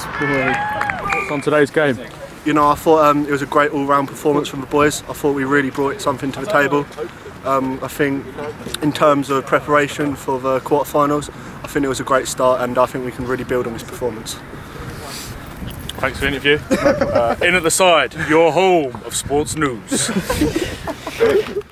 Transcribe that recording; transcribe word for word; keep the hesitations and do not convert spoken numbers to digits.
What's on today's game? You know, I thought um, it was a great all-round performance from the boys. I thought we really brought something to the table. Um, I think in terms of preparation for the quarterfinals, I think it was a great start, and I think we can really build on this performance. Thanks for the interview. uh, in at the side, your home of sports news.